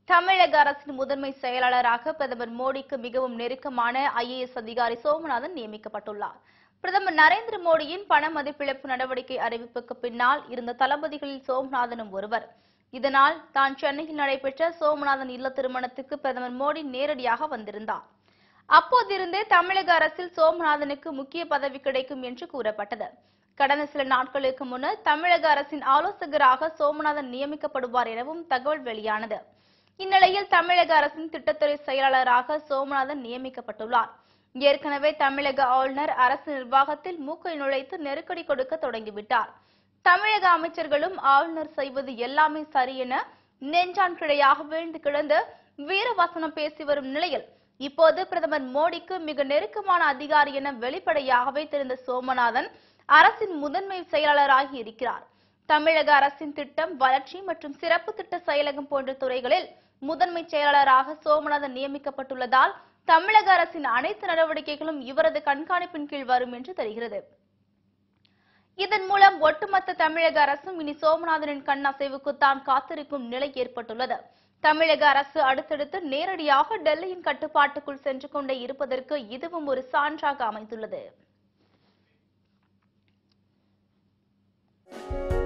தமிழக அரசின் முதன்மை செயலாளராக பிரதமர் மோடிக்கு மிகவும் நெருக்கமான ஐஏஎஸ் அதிகாரி சோமநாதன் நியமிக்கப்பட்டுள்ளார். பிரதமர் நரேந்திர மோடியின் பண மதிப்பிழப்பு நடவடிக்கை அறிவிப்புக்கு பின்னால் இருந்த தளபதிகளில் சோமநாதனும் ஒருவர். இதனால் தான் சென்னையில் நடைபெற்ற சோமநாதன் இல்ல திருமணத்துக்கு பிரதமர் மோடி நேரடியாக வந்திருந்தார். அப்போதிருந்தே தமிழக அரசில் சோமநாதனுக்கு முக்கிய பதவி கிடைக்கும் என்று கூறப்பட்டது. கடந்த சில நாட்களுக்கு முன்னர் தமிழக அரசின் ஆலோசகராக சோமநாதன் நியமிக்கப்படுவார் எனவும் தகவல் வெளியானது. இந்நிலையில் தமிழக அரசின் திட்டத்துறை செயலாளராக சோமநாதன் நியமிக்கப்பட்டுள்ளார். ஏற்கனவே தமிழக ஆளுநர் அரசு நிர்வாகத்தில் மூக்கை நுழைத்து நெருக்கடி கொடுக்க தொடங்கிவிட்டார். தமிழக அமைச்சர்களும் ஆளுநர் செய்வது எல்லாமே சரி என நெஞ்சான் கிடையாக வீழ்ந்து கிடந்து வீரவசனம் பேசி வரும் நிலையில் இப்போது பிரதமர் மோடிக்கு மிக நெருக்கமான அதிகாரி என வெளிப்படையாகவே தெரிந்த சோமநாதன் அரசின் முதன்மை செயலாளராகி இருக்கிறார். தமிழக அரசின் திட்டம், வளர்ச்சி மற்றும் சிறப்பு திட்ட செயலகம் போன்ற துறைகளில் முதன்மை செயலாளராக சோமநாதன் நியமிக்கப்பட்டுள்ளதால் தமிழக அரசின் அனைத்து நடவடிக்கைகளும் இவரது கண்காணிப்பின் கீழ் வரும் என்று தெரிகிறது. இதன் மூலம் ஒட்டுமொத்த தமிழக அரசும் இனி சோமநாதனின் கண் அசைவுக்குத்தான் காத்திருக்கும் நிலை ஏற்பட்டுள்ளது. தமிழக அரசு அடுத்தடுத்து நேரடியாக டெல்லியின் கட்டுப்பாட்டுக்குள் சென்று கொண்டே இருப்பதற்கு இதுவும் ஒரு சான்றாக அமைந்துள்ளது.